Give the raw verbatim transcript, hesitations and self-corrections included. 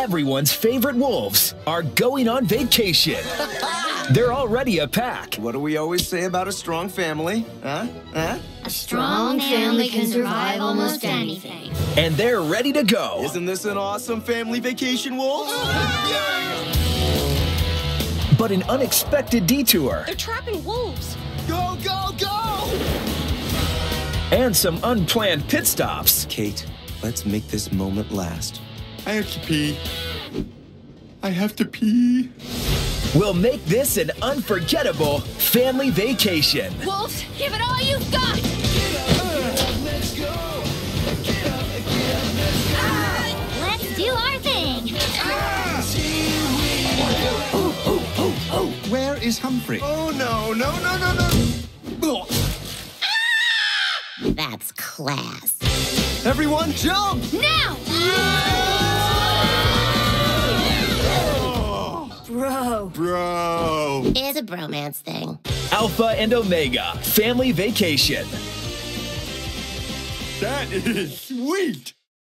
everyone's favorite wolves are going on vacation. They're already a pack. What do we always say about a strong family? Huh? Huh? A strong family can survive almost anything. And they're ready to go. Isn't this an awesome family vacation, wolves? But an unexpected detour. They're trapping wolves. Go, go, go! And some unplanned pit stops. Kate, let's make this moment last. I have to pee. I have to pee. We'll make this an unforgettable family vacation. Wolves, give it all you've got! Let's do our thing! Where is Humphrey? Oh, no, no, no, no, no! That's class. Everyone, jump! Now! Bro. Bro! It's a bromance thing. Alpha and Omega Family Vacation. That is sweet.